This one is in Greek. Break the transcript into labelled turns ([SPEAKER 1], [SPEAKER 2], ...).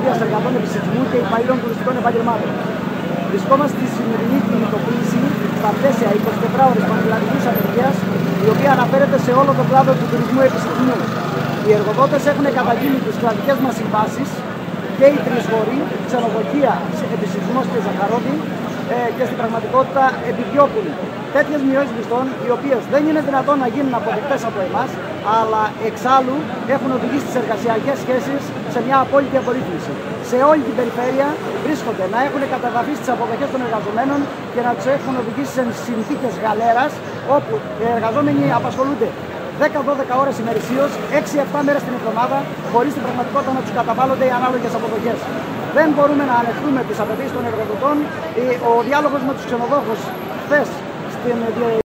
[SPEAKER 1] Αντιπροσωπείας Εργατών Επισητισμού και Υπαλλήλων Τουριστικών Επαγγελμάτων. Βρισκόμαστε στη σημερινή κινητοποίηση στα πλαίσια 24 ώρες πανελλαδικής απεργίας, η οποία αναφέρεται σε όλο τον κλάδο του τουρισμού επισητισμού. Οι εργοδότες έχουν καταγγείλει τις κρατικές μας συμβάσεις και οι τρεις χώροι, ξενοδοχεία, επισητισμός και ζαχαρόδι, και στην πραγματικότητα επιδιώκουν τέτοιες μειώσεις μισθών, οι οποίες δεν είναι δυνατόν να γίνουν αποδεκτές από εμάς, αλλά εξάλλου έχουν οδηγήσει τις εργασιακές σχέσεις σε μια απόλυτη απορρίθμιση. Σε όλη την περιφέρεια βρίσκονται να έχουν καταγραφεί στις αποδοχές των εργαζομένων και να τους έχουν οδηγήσει σε συνθήκες γαλέρας, όπου οι εργαζόμενοι απασχολούνται 10-12 ώρες ημερησίως, 6-7 μέρες την εβδομάδα, χωρίς την πραγματικότητα να τους καταβάλλονται οι ανάλογες αποδοχές. Δεν μπορούμε να ανεχτούμε τις απαιτήσεις των εργοδοτών. Ο διάλογος με τους ξενοδόχους χθες στην